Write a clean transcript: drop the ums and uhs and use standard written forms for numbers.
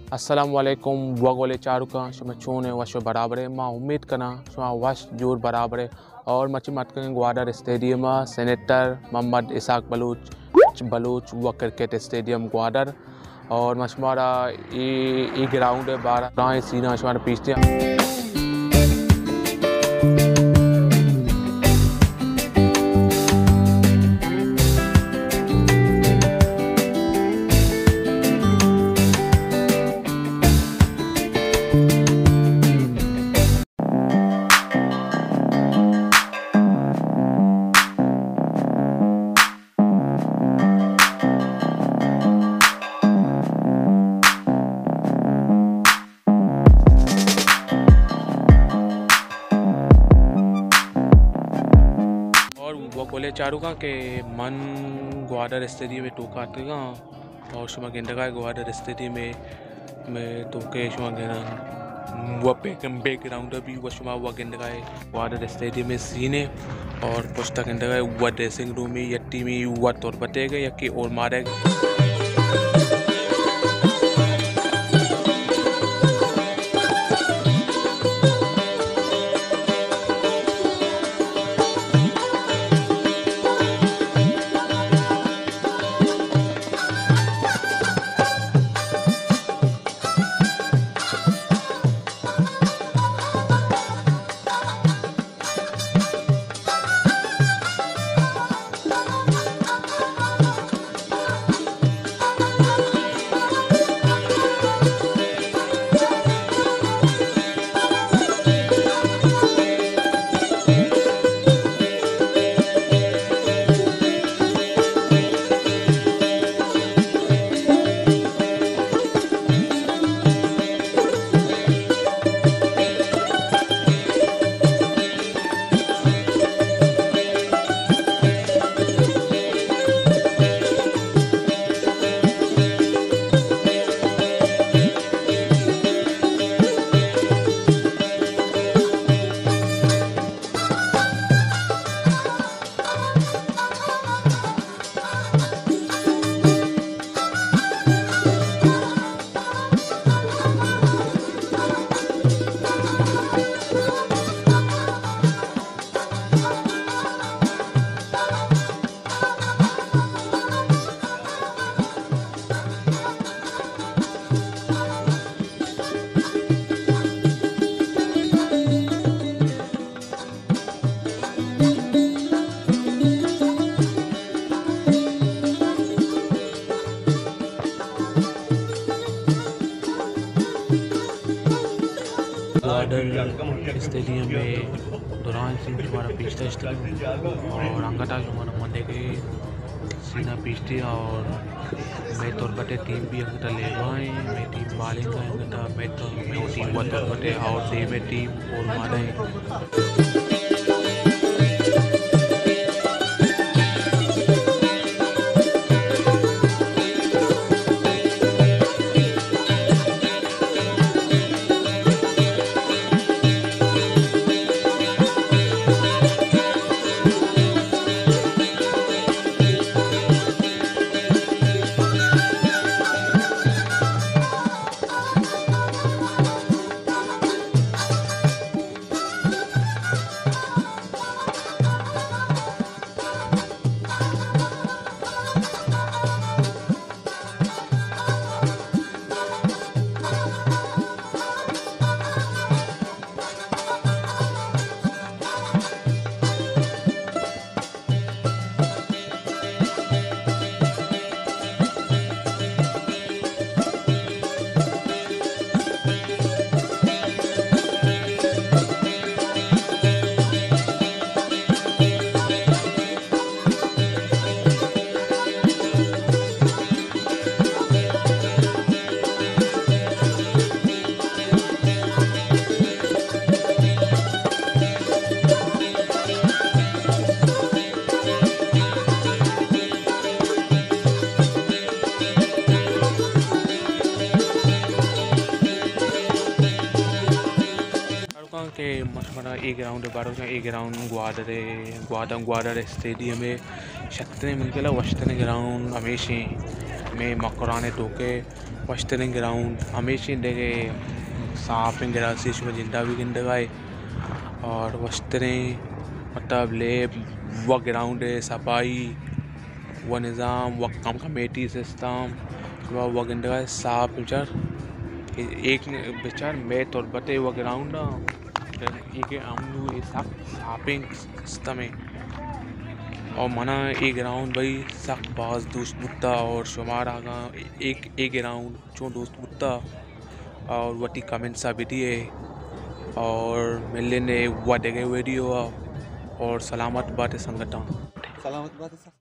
अस्सलामुअलैकुम वगोले चारुका शुमा चूने वशो बराबर माँ उम्मीद करना शुमा वश जोर बराबर और मची मत करें ग्वादर स्टेडियम सेनेटर मोहम्मद इसाक बलूच व क्रिकेट स्टेडियम ग्वादर और मशमारा ये ग्राउंड है बारह सीना शुमारा पीछे वो बोले चारुका के मन ग्वादर स्टेडियम में टोका आतेगा और शुमा गेंदगा ग्वादर स्टेडियम में टोके शुमा गेना वो बैकग्राउंड भी वो शुमा वो गेंदगा ग्वादर स्टेडियम में सीने और पुस्तक गेंदगा वो ड्रेसिंग रूम में यट्टी में वो तौर बतेगा या कि और मारेगा ग्वादर स्टेडियम में दौरान सिंह हमारा पिछता स्टेडियम और अंगटा हमारा मंडे के सीना पिछते और मैं तौर बटे टीम भी अंगटा ले गए मैं टीम बालिंग का अंगटा मैं टीम वो तौर बटे और दे में टीम और माने के मशमरा ए ग्राउंड बारो ए ग्राउंड ग्वादर स्टेडियम में शक्तने मिलके वशतने ग्राउंड हमेशा में मकराने टोके वस्टरिंग ग्राउंड हमेशा देखे साफ गिरा शीश में जिंदा भी गिंद गए और वस्टरिंग मतलब ले व ग्राउंड सफाई व निज़ाम व कम कमेटी सिस्टम व गिंद गए साफ विचार एक विचार मैं तौर बते व ग्राउंड एक अमनु सापिंग सिस्टम है और मना एक ग्राउंड भाई सख्त बाज दोस्त बुत्ता और शुमार आगा एक ग्राउंड जो दोस्त बुत्ता और वटी कमेंट सा विधि और मिलने ने वा देगे वीडियो और सलामत बात संगठन सलामत बात है सर।